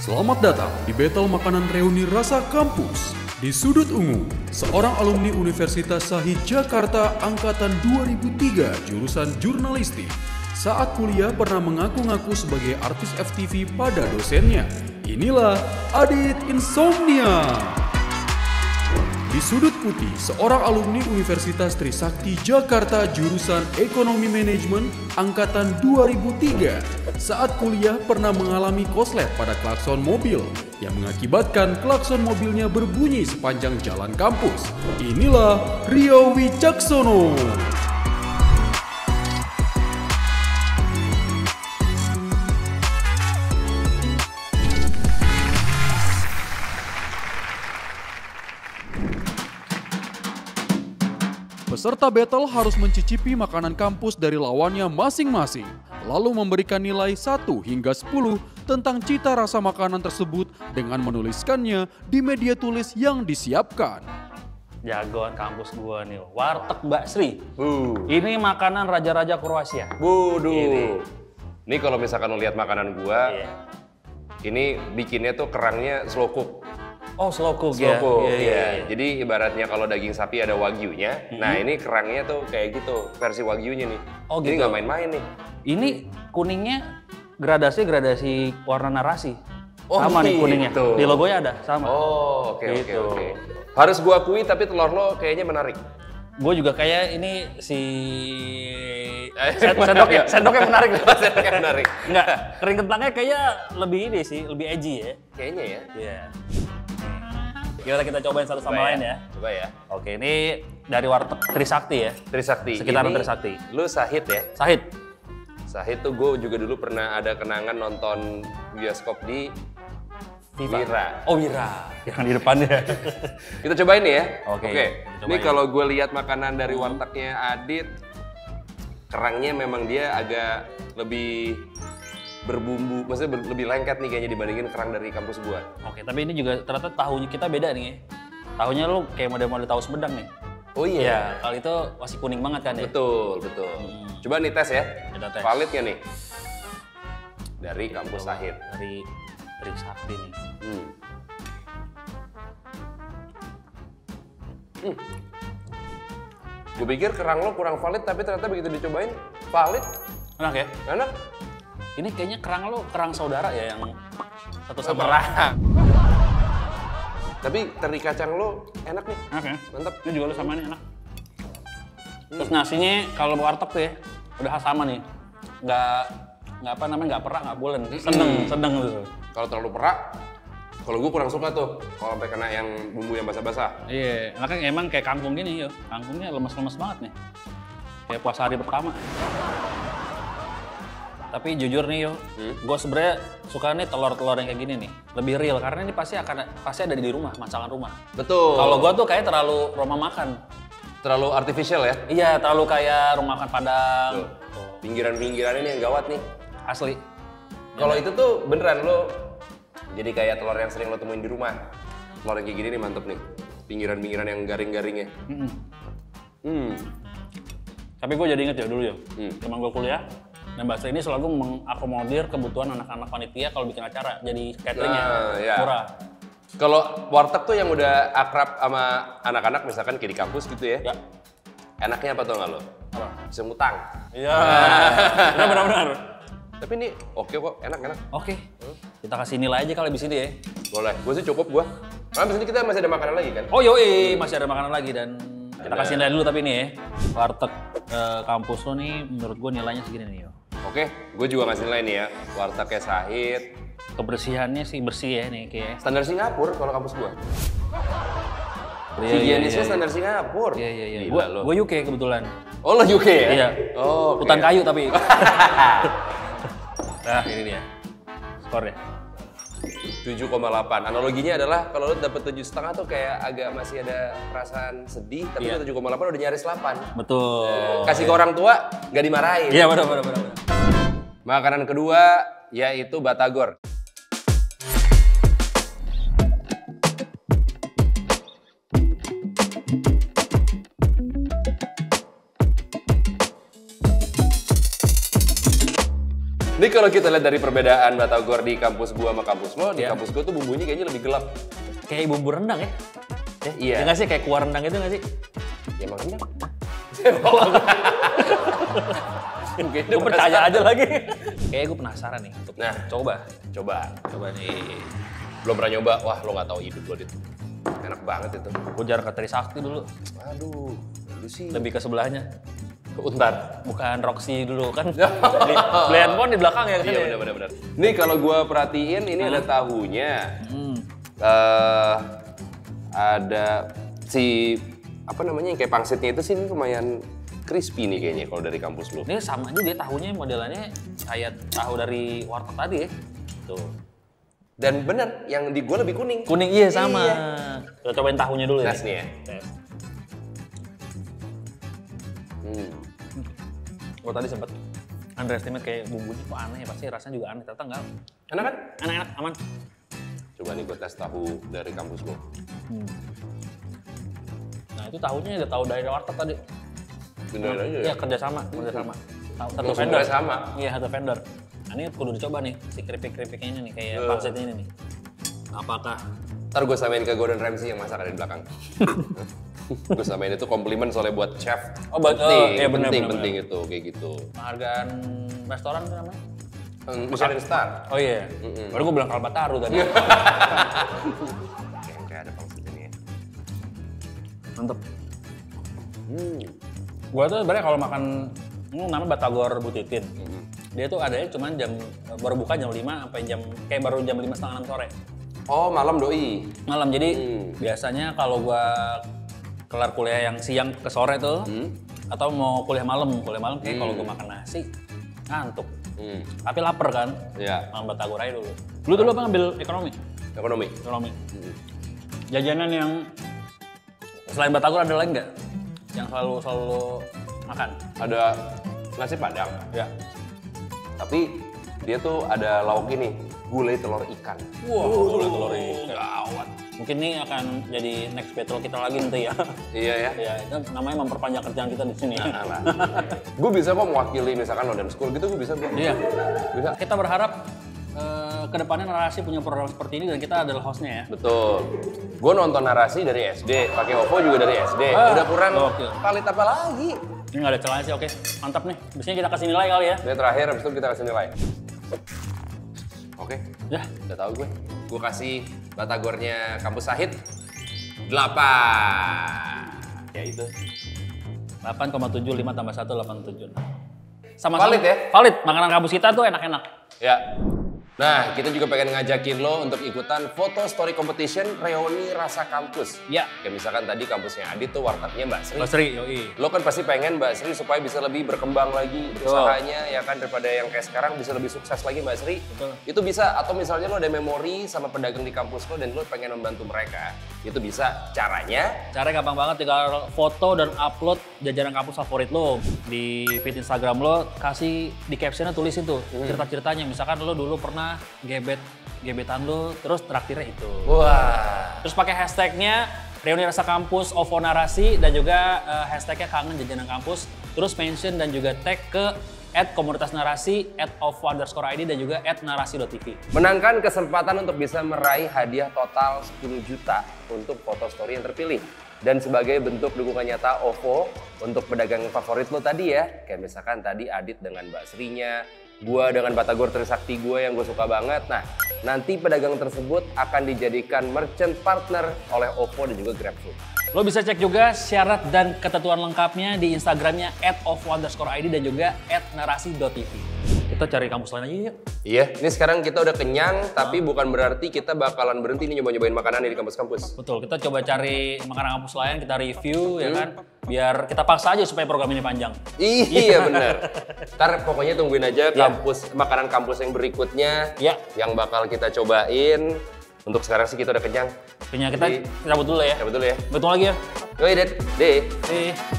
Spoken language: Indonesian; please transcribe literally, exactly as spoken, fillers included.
Selamat datang di Battle Makanan Reuni Rasa Kampus. Di sudut ungu, seorang alumni Universitas Shahid Jakarta angkatan dua ribu tiga jurusan jurnalistik. Saat kuliah pernah mengaku-ngaku sebagai artis F T V pada dosennya. Inilah Adit Insomnia. Di sudut putih, seorang alumni Universitas Trisakti Jakarta jurusan Ekonomi Manajemen angkatan dua ribu tiga. Saat kuliah pernah mengalami koslet pada klakson mobil yang mengakibatkan klakson mobilnya berbunyi sepanjang jalan kampus. Inilah Rio Wicaksono. Peserta battle harus mencicipi makanan kampus dari lawannya masing-masing, lalu memberikan nilai satu hingga sepuluh tentang cita rasa makanan tersebut dengan menuliskannya di media tulis yang disiapkan. Jagoan kampus gua nih, warteg Mbak Sri. Bu. Ini makanan raja-raja Kroasia. Buduh. Ini, Ini kalau misalkan lu lihat makanan gua, iya. ini bikinnya tuh kerangnya slow cook. Oh, slow cook Slow ya. cook, Iya, iya, ya. iya. Jadi ibaratnya kalau daging sapi ada wagyunya, Mm-hmm. nah ini kerangnya tuh kayak gitu, versi wagyunya nih. Oh, Jadi gitu. nggak main-main nih. Ini kuningnya gradasi gradasi warna narasi. Oh, sama nih gitu. kuningnya. Di logonya ada, sama. Oh, oke oke Gitu. oke. Harus gua akui tapi telur lo kayaknya menarik. Gue juga kayak ini si Send- sendok ya, sendoknya menarik. Sendoknya menarik. Enggak, kering kentangnya kayaknya lebih ini sih, lebih edgy ya. Kayaknya ya. Iya. Gimana kita cobain satu sama Coba lain ya. Coba ya. Oke, ini dari warteg Trisakti ya. Trisakti. Sekitaran Ini Trisakti. Lu Shahid ya? Shahid. Shahid tuh gue juga dulu pernah ada kenangan nonton bioskop di Viva. Wira. Oh, Wira. Yang di depannya. Kita cobain nih ya. Oke, Oke. kita Ini cobain. kalau gue lihat makanan dari wartegnya Adit, kerangnya memang dia agak lebih berbumbu, maksudnya ber- lebih lengket nih kayaknya dibandingin kerang dari kampus gua. Oke, tapi ini juga ternyata tahunya kita beda nih ya. Tahunya lu kayak model-model tahu Sumedang nih. Oh Ya, kalau itu masih kuning banget kan ya. Betul, betul. Hmm. Coba nih tes ya. Kita tes. Valid ya nih? Dari kampus Coba Shahid. Dari Trisakti nih. Hmm. Hmm. Gue pikir kerang lo kurang valid, tapi ternyata begitu dicobain, valid. Enak ya? Enak. Ini kayaknya kerang lu kerang saudara ya yang satu sama Perang. Tapi teri kacang lo enak nih. Enak ya? Mantap. Ini juga lu sama nih enak. Terus nasinya kalau warteg tuh ya, udah sama nih. Nggak, nggak apa namanya, nggak perak, nggak bolen. Sedeng, sedeng gitu. Kalau terlalu perak, kalau gue kurang suka tuh. Kalau sampai kena yang bumbu yang basah-basah. Iya, makanya emang kayak kangkung gini yo. Kangkungnya lemes-lemes banget nih. Kayak puasa hari pertama. Tapi jujur nih yo, Hmm? gue sebenarnya suka nih telur-telur yang kayak gini nih. Lebih real, karena ini pasti akan pasti ada di rumah, masakan rumah. Betul. Kalau gue tuh kayak terlalu rumah makan. Terlalu artificial ya. Iya, terlalu kayak rumah makan Padang. Tuh. Pinggiran-pinggiran ini yang gawat nih. Asli. Kalau itu tuh beneran lo jadi kayak telur yang sering lo temuin di rumah. Telur yang kayak gini nih mantep nih. Pinggiran-pinggiran yang garing-garingnya. Mm-mm. Hmm. Tapi gue jadi inget ya dulu ya, Hmm. zaman gue kuliah, dan Mbak Sri ini selalu mengakomodir kebutuhan anak-anak panitia kalau bikin acara. Jadi cateringnya Nah, ya. murah. Kalau warteg tuh yang udah akrab sama anak-anak misalkan kayak di kampus gitu ya. Ya. Enaknya apa tuh nggak lo? Apa? Bisa ngutang. Iya, benar-benar. Tapi ini oke kok, enak-enak. Oke, kita kasih nilai aja kalau di sini ya. Boleh. Gue sih cukup gue. Karena abis ini kita masih ada makanan lagi kan? Oh yoi, masih ada makanan lagi dan kita Ada. kasih nilai dulu tapi nih ya. Warteg eh, kampus lo nih menurut gue nilainya segini nih yo. Oke, gue juga ngasih nilai nih ya. Wartegnya Shahid. Kebersihannya sih bersih ya nih kayak. Standar Singapura kalau kampus gue. Iya, Higienisnya iya, standar Singapura. Iya iya iya. Gila lo. Gue U K kebetulan. Oh lo U K ya? Iya. Oh, oke. Hutan kayu tapi. Nah ini dia skornya. tujuh koma delapan. Analoginya adalah kalau lo dapet tujuh setengah tuh kayak agak masih ada perasaan sedih, tapi Iya. tujuh koma delapan udah nyaris delapan. Betul. Kasih ke orang tua, nggak dimarahin. Iya benar benar benar. benar. Makanan kedua yaitu batagor. Ini kalau kita lihat dari perbedaan batagor di kampus gua sama kampus lo, di Iya. kampus gua tuh bumbunya kayaknya lebih gelap. Kayak bumbu rendang ya? Eh, iya. Ya nggak sih, kayak kuah rendang itu nggak sih? Ya emang rendang. Gue percaya aja lagi. Kayaknya gue penasaran nih untuk Nah. coba. Coba. Coba nih. Belum pernah nyoba, wah lo nggak tahu hidup lo itu. Enak banget itu. Gue jarang ke Trisakti dulu. Aduh, lu sih. Lebih ke sebelahnya. Untar. Bukan Roxy dulu kan. Beli, beli handphone di belakang ya kan? Iya ya? benar benar benar. Nih kalau gua perhatiin ini ada tahunya. Hmm. Eh ada si apa namanya yang kayak pangsitnya itu sih ini lumayan crispy nih kayaknya kalau dari kampus lu. Ini sama juga tahunya modelannya kayak tahu dari warteg tadi ya. Tuh. Dan bener, yang di gua lebih kuning. Kuning iya sama. Iya. Kita cobain tahunya dulu ya. Tes nih ya. Tes. Hmm. Gue tadi sempet underestimate kayak bumbunya kok aneh, pasti rasanya juga aneh. Ternyata enggak. Enak kan? Enak-enak, aman. Coba nih gua tes tahu dari kampus lu. Hmm. Nah itu tahunya udah tahu dari warteg tadi. Bener aja ya. Iya kerjasama, kerjasama. Tahu satu Langsung vendor. kerjasama. Iya satu vendor. Nah, ini kudu dicoba nih si keripik-keripiknya ini nih kayak Uh. pangsitnya ini nih. Apakah Ntar gue samain ke Gordon Ramsay yang masak ada di belakang. Gue samain itu komplimen soalnya buat chef. Oh, buat- oh, penting, iya bener, penting, bener, penting itu kayak gitu. penghargaan restoran itu namanya? Hmm, Michelin Star. Oh iya. Mm-mm. Baru gue bilang Kalpataru tadi. Kayak kayak ada pangsit ini ya. Mantep. Hmm. Gua tuh sebenarnya kalau makan ini namanya Batagor Butitin. Mm-mm. Dia tuh adanya cuma jam baru buka jam lima sampai jam kayak baru jam lima setengah enam sore. Oh malam doi. Malam. Jadi Hmm. biasanya kalau gua kelar kuliah yang siang ke sore tuh Hmm. atau mau kuliah malam, kuliah malam kayak Hmm. kalau gua makan nasi ngantuk. Hmm. Tapi lapar kan? Ya. Makan Batagor aja dulu. Lu dulu apa ngambil ekonomi? Ekonomi. Ekonomi. Hmm. Jajanan yang selain Batagor ada lagi nggak? Yang selalu selalu makan? Ada nasi padang. Ya. Tapi dia tuh ada lauk ini, gulai telur ikan. Wah, gulai telur ikan. Gawat. Mungkin ini akan jadi next battle kita lagi nanti ya. Iya ya. Ya, itu namanya memperpanjang kerjaan kita di sini. Alah. Gue bisa kok mewakili misalkan London School gitu, gue bisa gue. Iya. Bisa. Kita berharap eh, ke depannya narasi punya program seperti ini dan kita adalah hostnya ya. Betul. Gue nonton narasi dari S D, pakai OVO juga dari S D. Ah, Udah kurang oke. valid apa lagi? Ini nggak ada celahnya sih, oke. Mantap nih. Biasanya kita kasih nilai kali ya. Ini terakhir, habis itu kita kasih nilai. Oke, Ya, udah tahu gue. Gue kasih Batagornya Kampus Sahid delapan. Ya itu. delapan koma tujuh lima tambah satu, delapan koma tujuh. Sama-sama. Valid ya? Valid. Makanan kampus kita tuh enak-enak. Ya. Nah, kita juga pengen ngajakin lo untuk ikutan foto story competition reuni rasa kampus. Ya. Kayak misalkan tadi kampusnya Adit tuh wartegnya Mbak Sri. Mas Sri, yoi. Lo kan pasti pengen Mbak Sri supaya bisa lebih berkembang lagi usahanya ya kan, daripada yang kayak sekarang bisa lebih sukses lagi Mbak Sri. Betul. Itu bisa, atau misalnya lo ada memori sama pedagang di kampus lo dan lo pengen membantu mereka. Itu bisa. Caranya Caranya gampang banget, tinggal foto dan upload jajanan kampus favorit lo di feed Instagram lo, kasih di captionnya tulisin tuh cerita-ceritanya. Misalkan lo dulu pernah gebet gebetan lo, terus traktirnya itu. wah. Terus pakai hashtagnya reuni rasa kampus OVO narasi dan juga eh, hashtagnya kangen jajanan kampus. Terus mention dan juga tag ke at komunitas narasi, at OVO underscore I D dan juga at narasi.tv. Menangkan kesempatan untuk bisa meraih hadiah total sepuluh juta untuk foto story yang terpilih. Dan sebagai bentuk dukungan nyata OVO untuk pedagang favorit lo tadi ya. Kayak misalkan tadi Adit dengan Mbak Srinya, gua dengan Batagor Trisakti gue yang gue suka banget. Nah, nanti pedagang tersebut akan dijadikan merchant partner oleh OVO dan juga GrabFood. Lo bisa cek juga syarat dan ketentuan lengkapnya di Instagramnya at ovo underscore I D dan juga at narasi.tv. Kita cari kampus lain aja yuk. Iya, ini sekarang kita udah kenyang, tapi bukan berarti kita bakalan berhenti nih nyoba-nyobain makanan di kampus-kampus. Betul, kita coba cari makanan kampus lain, kita review ya kan. Biar kita paksa aja supaya program ini panjang. Iya bener. Ntar pokoknya tungguin aja kampus makanan kampus yang berikutnya Ya. yang bakal kita cobain. Untuk sekarang sih kita udah kenyang. Kayaknya kita Jadi- cabut dulu ya. Ya betul ya. Betul lagi ya. Yoi, Ded. Deh. Eh.